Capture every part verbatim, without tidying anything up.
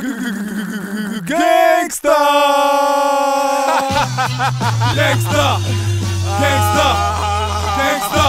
Gangsta Gangsta Gangsta Gangsta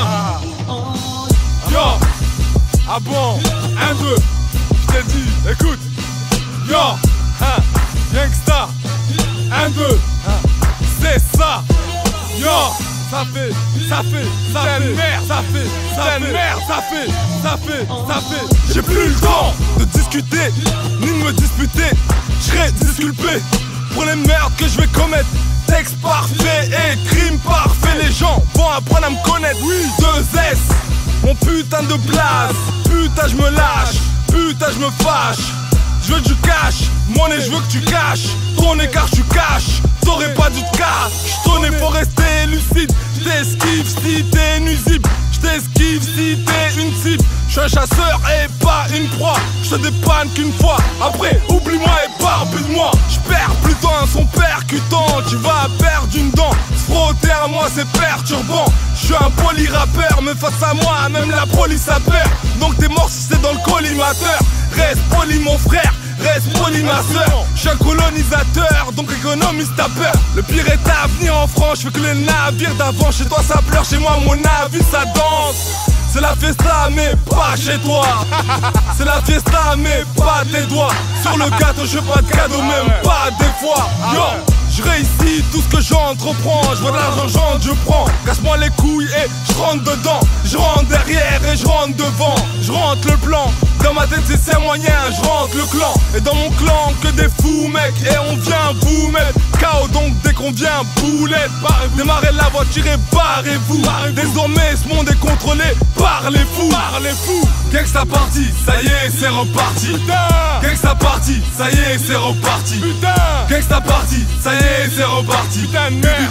Yo. Ah bon, un, deux, je t'ai dit, écoute. Yo, hein, Gangsta, un, deux, hein, c'est ça. Yo, ça fait, ça fait, ça fait, merde, ça fait, ça fait, merde, ça fait, ça fait, ça fait. J'ai plus le temps de discuter, ni de me disputer. Je serai disculpé pour les merdes que je vais commettre. Texte parfait et crime parfait. Les gens vont apprendre à me connaître. Oui, deux S, mon putain de blaze. Putain je me lâche, putain je me fâche. Je veux que tu caches, monnaie je veux que tu caches. Ton écart tu caches, t'aurais pas dû te casser. J't'en ai faut rester lucide. J't'esquive si t'es nuisible. J't'esquive si t'es une cible. J'suis un chasseur et pas une proie. J'te dépanne qu'une fois, après oublie-moi et barbule-moi. J'perds plus temps, son percutant. Tu vas perdre une dent. Se frotter à moi c'est perturbant. J'suis un poly-rappeur, mais face à moi même la police a peur. Donc t'es mort si c'est dans le collimateur. Reste poli mon frère, reste poli ma soeur. J'suis un colonisateur, donc économise ta peur. Le pire est à venir en France, j'veux que les navires d'avant. Chez toi ça pleure, chez moi mon navire ça danse. C'est la fiesta mais pas chez toi. C'est la fiesta mais pas tes doigts. Sur le gâteau je veux pas de cadeau, même pas des fois. Yo, je réussis tout ce que j'entreprends. Je vois de l'argent, j'en je prends. Casse-moi les couilles et je rentre dedans. Je rentre derrière et je rentre devant. Je rentre le plan. Dans ma tête c'est ses moyens, je rentre le clan. Et dans mon clan que des fous mec. Et on vient vous mettre K O donc dès qu'on vient boulette. Démarrez la voiture et barrez-vous. Désormais ce monde est contrôlé par les fous. Par les fous. Gangsta party, ça y est c'est reparti. Putain. Gangsta party, ça y est c'est reparti. Putain. Gangsta party, ça y est c'est reparti. Putain de merde.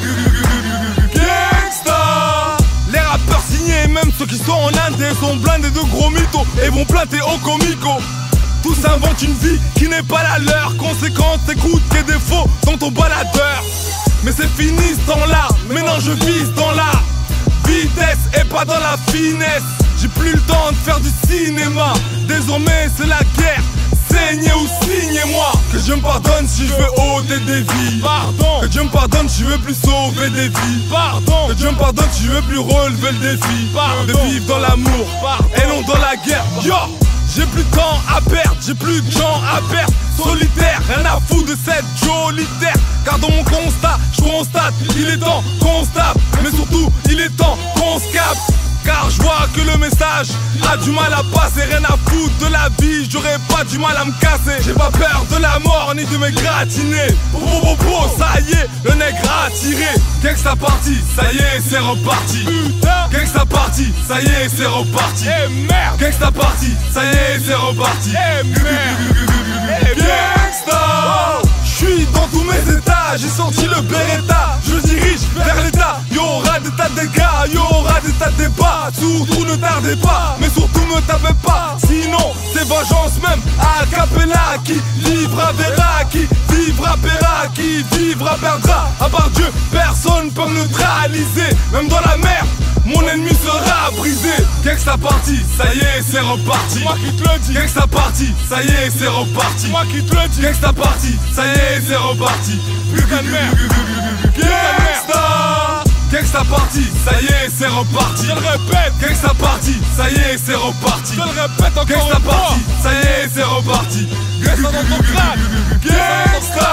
Gangsta. Les rappeurs signés, même ceux qui sont en Inde, sont blindés de gros mythos et vont planter au comico. Tous inventent une vie qui n'est pas la leur. Conséquence, écoute tes défauts dans ton baladeur. Mais c'est fini ce temps-là, maintenant je vise dans la vitesse et pas dans la finesse. J'ai plus le temps de faire du cinéma. Désormais c'est la guerre. Saignez ou signez-moi. Que Dieu me pardonne si je veux ôter des vies. Pardon. Que Dieu me pardonne si je veux plus sauver des vies. Pardon. Que Dieu me pardonne si je veux plus relever le défi. Pardon. De vivre dans l'amour et non dans la guerre. Yo, j'ai plus de temps à perdre, j'ai plus de gens à perdre. Solitaire, rien à foutre de cette jolie terre. Car dans mon constat, je constate, il est temps qu'on se tape. Mais surtout, il est temps qu'on se capte. Car je vois que le message a du mal à passer. Rien à foutre de la vie, j'aurais pas du mal à me casser. J'ai pas peur de la mort ni de m'égratiner. Oh, oh, oh, oh, ça y est, le nègre a tiré. Gangsta party, ça y est, c'est reparti. Putain. Gangsta party, ça y est, c'est reparti. Eh merde. Gangsta party, ça y est, c'est reparti. Eh merde. Gangsta. J'suis dans tous mes états, j'ai sorti le Beretta. Je dirige vers l'état, y'aura des tas de dégâts, y'aura des tas de débats. Surtout ne tardez pas, mais surtout me tapez pas. Sinon c'est vengeance même, a cappella. Qui vivra verra, qui vivra paiera, qui vivra perdra. À part Dieu, personne peut me neutraliser. Même dans la mer, mon ennemi sera brisé. Gangsta party, ça y est c'est reparti. Moi qui te le dis. Gangsta party, ça y est c'est reparti. Moi qui te le dis. Gangsta party, ça y est c'est reparti. Putain de merde. Gangsta. Gangsta party, ça y est c'est reparti. Je le répète. Gangsta party, ça y est c'est reparti. Je le répète encore. Gangsta party, ça y est c'est reparti. Gangsta dans ton crâne. Gangsta.